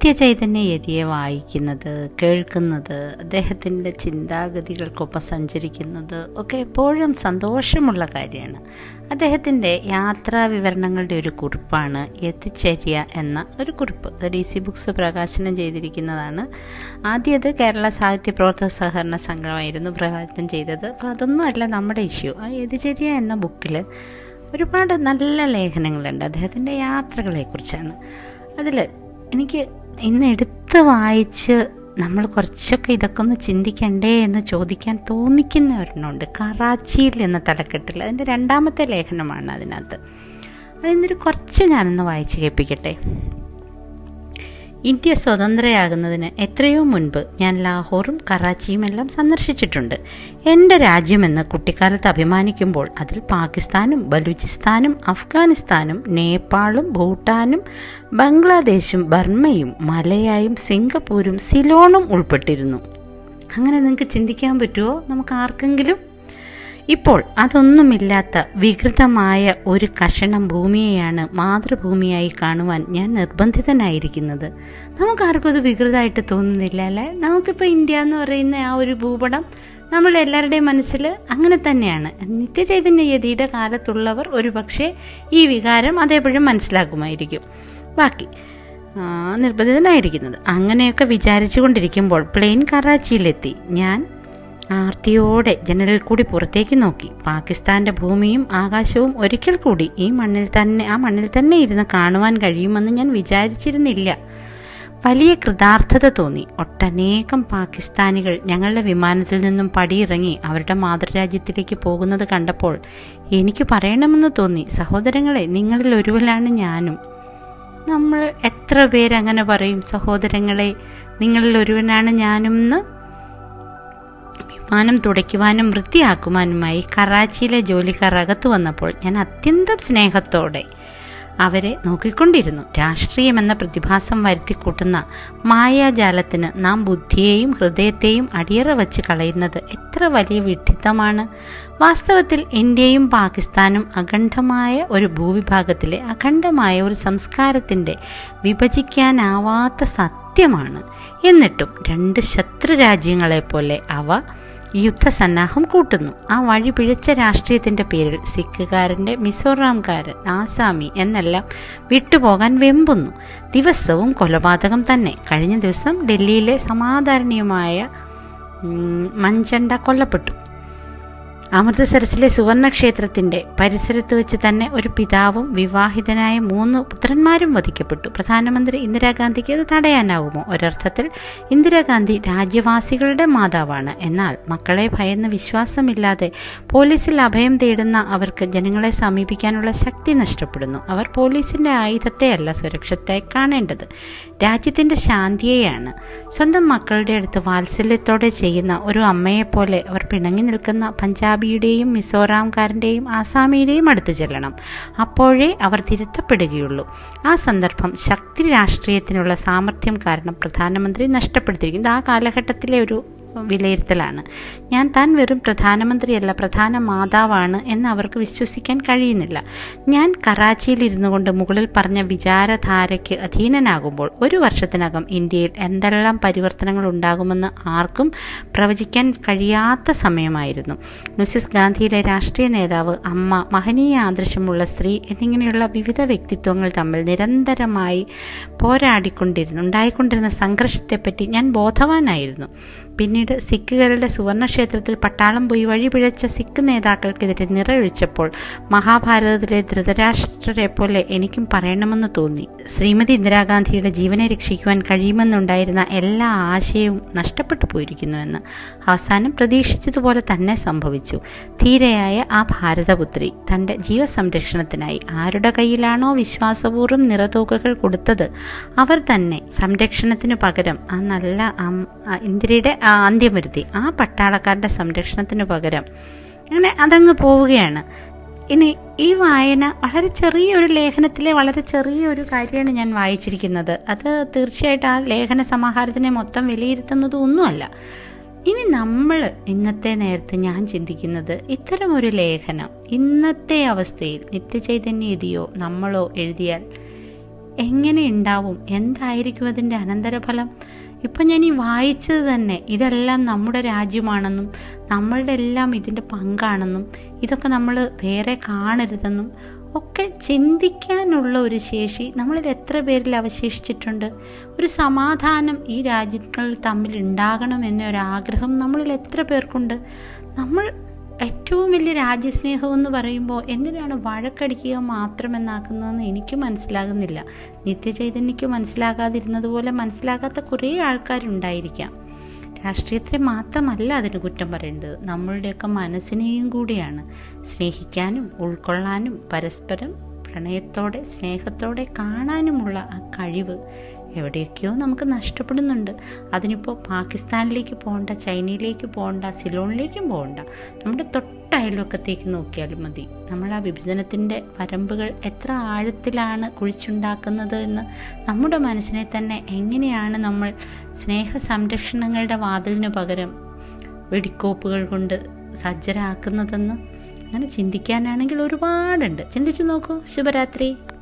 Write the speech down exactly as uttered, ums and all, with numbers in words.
നിത്യചൈതന്യ യതിയെ വായിക്കുന്നത്, കേൾക്കുന്നത്, അദ്ദേഹത്തിൻ്റെ ചിന്താഗതികൾക്കൊപ്പം സഞ്ചരിക്കുന്നത് ഒക്കെ എപ്പോഴും സന്തോഷമുള്ള കാര്യമാണ്. അദ്ദേഹത്തിൻ്റെ യാത്രാ വിവരണങ്ങളുടെ ഒരു കുറിപ്പാണ് യതിചര്യ എന്ന ഒരു കുറിപ്പ്. അത് ഡി സി ബുക്സ് പ്രകാശനം ചെയ്തിരിക്കുന്നതാണ്. ആദ്യം അത് കേരള സാഹിത്യ പ്രവർത്തക സഹകരണ സംഘമായിരുന്നു പ്രകാശനം ചെയ്തത്. അപ്പോൾ അതൊന്നും അല്ല നമ്മുടെ ഇഷ്യൂ. ആ യതിചര്യ എന്ന ബുക്കിൽ ഒരുപാട് നല്ല ലേഖനങ്ങളുണ്ട് അദ്ദേഹത്തിൻ്റെ യാത്രകളെക്കുറിച്ചാണ്. അതിൽ എനിക്ക് ഇന്ന് എടുത്ത് വായിച്ച് നമ്മൾ കുറച്ചൊക്കെ ഇതൊക്കെ ഒന്ന് ചിന്തിക്കണ്ടേ എന്ന് ചോദിക്കാൻ തോന്നിക്കുന്ന ഒരെണ്ണമുണ്ട്. കറാച്ചിയിൽ എന്ന തലക്കെട്ടിൽ അതിൻ്റെ രണ്ടാമത്തെ ലേഖനമാണ് അതിനകത്ത്. അതിന്നൊരു കുറച്ച് ഞാനൊന്ന് വായിച്ച് കേൾപ്പിക്കട്ടെ. ഇന്ത്യ സ്വതന്ത്രയാകുന്നതിന് എത്രയോ മുൻപ് ഞാൻ ലാഹോറും കറാച്ചിയും എല്ലാം സന്ദർശിച്ചിട്ടുണ്ട്. എൻ്റെ രാജ്യമെന്ന് കുട്ടിക്കാലത്ത് അഭിമാനിക്കുമ്പോൾ അതിൽ പാകിസ്ഥാനും ബലൂചിസ്ഥാനും അഫ്ഗാനിസ്ഥാനും നേപ്പാളും ഭൂട്ടാനും ബംഗ്ലാദേശും ബർമ്മയും മലയായും സിംഗപ്പൂരും സിലോണും ഉൾപ്പെട്ടിരുന്നു. അങ്ങനെ നിങ്ങൾക്ക് ചിന്തിക്കാൻ പറ്റുമോ നമുക്ക് ആർക്കെങ്കിലും? ഇപ്പോൾ അതൊന്നുമില്ലാത്ത വികൃതമായ ഒരു കഷണം ഭൂമിയെയാണ് മാതൃഭൂമിയായി കാണുവാൻ ഞാൻ നിർബന്ധിതനായിരിക്കുന്നത്. നമുക്കാർക്കും അത് വികൃതമായിട്ട് തോന്നുന്നില്ല അല്ലേ? നമുക്കിപ്പോൾ ഇന്ത്യ എന്ന് പറയുന്ന ആ ഒരു ഭൂപടം നമ്മൾ എല്ലാവരുടെയും മനസ്സിൽ അങ്ങനെ തന്നെയാണ്. നിത്യചൈതന്യ യതിയുടെ കാലത്തുള്ളവർ ഒരു പക്ഷേ ഈ വികാരം അതേപ്പോഴും മനസ്സിലാക്കുമായിരിക്കും. ബാക്കി നിർബന്ധിതനായിരിക്കുന്നത് അങ്ങനെയൊക്കെ വിചാരിച്ചു കൊണ്ടിരിക്കുമ്പോൾ പ്ലെയിൻ കറാച്ചിയിലെത്തി. ഞാൻ ആർത്തിയോടെ ജനലിൽ കൂടി പുറത്തേക്ക് നോക്കി. പാകിസ്ഥാന്റെ ഭൂമിയും ആകാശവും ഒരിക്കൽ കൂടി ഈ മണ്ണിൽ തന്നെ ആ മണ്ണിൽ തന്നെ ഇരുന്ന് കാണുവാൻ കഴിയുമെന്ന് ഞാൻ വിചാരിച്ചിരുന്നില്ല. വലിയ കൃതാർത്ഥത തോന്നി. ഒട്ടനേകം പാകിസ്ഥാനികൾ ഞങ്ങളുടെ വിമാനത്തിൽ നിന്നും പടിയിറങ്ങി അവരുടെ മാതൃരാജ്യത്തിലേക്ക് പോകുന്നത് കണ്ടപ്പോൾ എനിക്ക് പറയണമെന്ന് തോന്നി, സഹോദരങ്ങളെ, നിങ്ങളിൽ ഒരുവനാണ് ഞാനും. നമ്മൾ എത്ര പേരങ്ങനെ പറയും, സഹോദരങ്ങളെ, നിങ്ങളിൽ ഒരുവനാണ് ഞാനും എന്ന്? വിമാനം തുടയ്ക്കുവാനും വൃത്തിയാക്കുവാനുമായി കറാച്ചിയിലെ ജോലിക്കാർ അകത്തു വന്നപ്പോൾ ഞാൻ അത്യന്തം സ്നേഹത്തോടെ അവരെ നോക്കിക്കൊണ്ടിരുന്നു. രാഷ്ട്രീയം എന്ന പ്രതിഭാസം വരുത്തിക്കൂട്ടുന്ന മായാജാലത്തിന് നാം ബുദ്ധിയെയും ഹൃദയത്തെയും അടിയറ വച്ച് കളയുന്നത് എത്ര വലിയ വിഡ്ഢിത്തമാണ്. വാസ്തവത്തിൽ ഇന്ത്യയും പാകിസ്ഥാനും അഖണ്ഡമായ ഒരു ഭൂവിഭാഗത്തിലെ അഖണ്ഡമായ ഒരു സംസ്കാരത്തിൻ്റെ വിഭജിക്കാനാവാത്ത സത്യമാണ്. എന്നിട്ടും രണ്ട് ശത്രു രാജ്യങ്ങളെപ്പോലെ അവ യുദ്ധസന്നാഹം കൂട്ടുന്നു. ആ വഴി പിഴച്ച രാഷ്ട്രീയത്തിൻ്റെ പേരിൽ സിഖുകാരൻ്റെ, മിസോറാംകാരൻ, ആസാമി എന്നെല്ലാം വിട്ടുപോകാൻ വെമ്പുന്നു. ദിവസവും കൊലപാതകം തന്നെ. കഴിഞ്ഞ ദിവസം ഡൽഹിയിലെ സമാധാരണീയമായ മഞ്ചണ്ട കൊല്ലപ്പെട്ടു. അമൃതസരസിലെ സുവർണക്ഷേത്രത്തിൻ്റെ പരിസരത്ത് വെച്ച് തന്നെ ഒരു പിതാവും വിവാഹിതനായ മൂന്ന് പുത്രന്മാരും വധിക്കപ്പെട്ടു. പ്രധാനമന്ത്രി ഇന്ദിരാഗാന്ധിക്ക് അത് തടയാനാവുമോ? ഒരർത്ഥത്തിൽ ഇന്ദിരാഗാന്ധി രാജ്യവാസികളുടെ മാതാവാണ്. എന്നാൽ മക്കളെ ഭയന്ന് വിശ്വാസമില്ലാതെ പോലീസിൽ അഭയം തേടുന്ന അവർക്ക് ജനങ്ങളെ സമീപിക്കാനുള്ള ശക്തി നഷ്ടപ്പെടുന്നു. അവർ പോലീസിൻ്റെ ആയുധത്തെയല്ല സുരക്ഷത്തെ കാണേണ്ടത്, രാജ്യത്തിൻ്റെ ശാന്തിയെയാണ്. സ്വന്തം മക്കളുടെ അടുത്ത് വാത്സല്യത്തോടെ ചെയ്യുന്ന ഒരു അമ്മയെപ്പോലെ അവർ പിണങ്ങി നിൽക്കുന്ന പഞ്ചാബിയുടെയും മിസോറാംകാരൻ്റെയും ആസാമിയുടെയും അടുത്ത് ചെല്ലണം. അപ്പോഴേ അവർ തിരുത്തപ്പെടുകയുള്ളൂ. ആ സന്ദർഭം ശക്തി രാഷ്ട്രീയത്തിനുള്ള സാമർഥ്യം കാരണം പ്രധാനമന്ത്രി നഷ്ടപ്പെടുത്തിയിരിക്കുന്നത് ആ കാലഘട്ടത്തിലെ ഒരു വിലയിരുത്തലാണ്. ഞാൻ താൻ വെറും പ്രധാനമന്ത്രിയല്ല, പ്രധാന മാതാവാണ് എന്ന് അവർക്ക് വിശ്വസിക്കാൻ കഴിയുന്നില്ല. ഞാൻ കറാച്ചിയിൽ ഇരുന്നു കൊണ്ട് മുകളിൽ പറഞ്ഞ വിചാരധാരയ്ക്ക് അധീനനാകുമ്പോൾ ഒരു വർഷത്തിനകം ഇന്ത്യയിൽ എന്തെല്ലാം പരിവർത്തനങ്ങൾ ഉണ്ടാകുമെന്ന് ആർക്കും പ്രവചിക്കാൻ കഴിയാത്ത സമയമായിരുന്നു. മിസസ് ഗാന്ധിയിലെ രാഷ്ട്രീയ നേതാവ്, അമ്മ, മഹനീയ ആദർശമുള്ള സ്ത്രീ എന്നിങ്ങനെയുള്ള വിവിധ വ്യക്തിത്വങ്ങൾ തമ്മിൽ നിരന്തരമായി പോരാടിക്കൊണ്ടിരുന്നു ഉണ്ടായിക്കൊണ്ടിരുന്ന സംഘർഷത്തെപ്പറ്റി ഞാൻ ബോധവാനായിരുന്നു. പിന്നീട് സിഖുകാരുടെ സുവർണക്ഷേത്രത്തിൽ പട്ടാളം പോയി വഴി പിഴച്ച സിഖ് നേതാക്കൾക്കെതിരെ നിറയൊഴിച്ചപ്പോൾ മഹാഭാരതത്തിലെ ധൃതരാഷ്ട്രരെ പോലെ എനിക്കും പറയണമെന്ന് തോന്നി. ശ്രീമതി ഇന്ദിരാഗാന്ധിയുടെ ജീവനെ രക്ഷിക്കുവാൻ കഴിയുമെന്നുണ്ടായിരുന്ന എല്ലാ ആശയവും നഷ്ടപ്പെട്ടു പോയിരിക്കുന്നുവെന്ന്. അവസാനം പ്രതീക്ഷിച്ചതുപോലെ തന്നെ സംഭവിച്ചു. ധീരയായ ആ ഭാരതപുത്രി തൻ്റെ ജീവസംരക്ഷണത്തിനായി ആരുടെ കയ്യിലാണോ വിശ്വാസപൂർവ്വം നിറതൂക്കുകൾ കൊടുത്തത് അവർ തന്നെ സംരക്ഷണത്തിനു പകരം ആ നല്ല ഇന്ദിരയുടെ അന്ത്യം വരുത്തി. ആ പട്ടാളക്കാരുടെ സംരക്ഷണത്തിനു പകരം അങ്ങനെ അതങ്ങ് പോവുകയാണ്. ഇനി ഈ വായന വളരെ ചെറിയൊരു ലേഖനത്തിലെ വളരെ ചെറിയൊരു കാര്യമാണ് ഞാൻ വായിച്ചിരിക്കുന്നത്. അത് തീർച്ചയായിട്ടും ആ ലേഖന സമാഹാരത്തിനെ മൊത്തം വിലയിരുത്തുന്നതും ഒന്നുമല്ല. ഇനി നമ്മൾ ഇന്നത്തെ നേരത്ത് ഞാൻ ചിന്തിക്കുന്നത്, ഇത്തരമൊരു ലേഖനം ഇന്നത്തെ അവസ്ഥയിൽ നിത്യചൈതന്യ യതിയോ നമ്മളോ എഴുതിയാൽ എങ്ങനെ ഉണ്ടാവും, എന്തായിരിക്കും അതിൻ്റെ അനന്തരഫലം? ഇപ്പം ഞാൻ ഈ വായിച്ചത് തന്നെ ഇതെല്ലാം നമ്മുടെ രാജ്യമാണെന്നും നമ്മളുടെ എല്ലാം ഇതിൻ്റെ പങ്കാണെന്നും ഇതൊക്കെ നമ്മൾ വേറെ കാണരുതെന്നും ഒക്കെ ചിന്തിക്കാനുള്ള ഒരു ശേഷി നമ്മളിൽ എത്ര പേരിൽ അവശേഷിച്ചിട്ടുണ്ട്? ഒരു സമാധാനം ഈ രാജ്യങ്ങൾ തമ്മിൽ ഉണ്ടാകണം എന്നൊരാഗ്രഹം നമ്മളിൽ എത്ര പേർക്കുണ്ട്? നമ്മൾ ഏറ്റവും വലിയ രാജ്യസ്നേഹം എന്ന് പറയുമ്പോൾ എന്തിനാണ് വഴക്കടിക്കുക മാത്രമെന്നാക്കുന്നതെന്ന് എനിക്ക് മനസ്സിലാകുന്നില്ല. നിത്യചൈതന്യക്ക് മനസ്സിലാകാതിരുന്നതുപോലെ മനസ്സിലാകാത്ത കുറേ ആൾക്കാരുണ്ടായിരിക്കാം. രാഷ്ട്രീയത്തെ മാത്രമല്ല അതിന് കുറ്റം പറയുന്നത്, നമ്മളുടെയൊക്കെ മനസ്സിനെയും കൂടിയാണ്. സ്നേഹിക്കാനും ഉൾക്കൊള്ളാനും പരസ്പരം പ്രണയത്തോടെ സ്നേഹത്തോടെ കാണാനുമുള്ള ആ കഴിവ് എവിടെയൊക്കെയോ നമുക്ക് നഷ്ടപ്പെടുന്നുണ്ട്. അതിനിപ്പോൾ പാകിസ്ഥാനിലേക്ക് പോകണ്ട, ചൈനയിലേക്ക് പോകണ്ട, സിലോണിലേക്കും പോകണ്ട, നമ്മുടെ തൊട്ടയൽവക്കത്തേക്ക് നോക്കിയാലും മതി. നമ്മൾ ആ വിഭജനത്തിൻ്റെ വരമ്പുകൾ എത്ര ആഴത്തിലാണ് കുഴിച്ചുണ്ടാക്കുന്നത് എന്ന് നമ്മുടെ മനസ്സിനെ തന്നെ എങ്ങനെയാണ് നമ്മൾ സ്നേഹ സംരക്ഷണങ്ങളുടെ വാതിലിന് പകരം വെടിക്കോപ്പുകൾ കൊണ്ട് സജ്ജരാക്കുന്നതെന്ന് അങ്ങനെ ചിന്തിക്കാനാണെങ്കിൽ ഒരുപാടുണ്ട്. ചിന്തിച്ചു നോക്കൂ. ശുഭരാത്രി.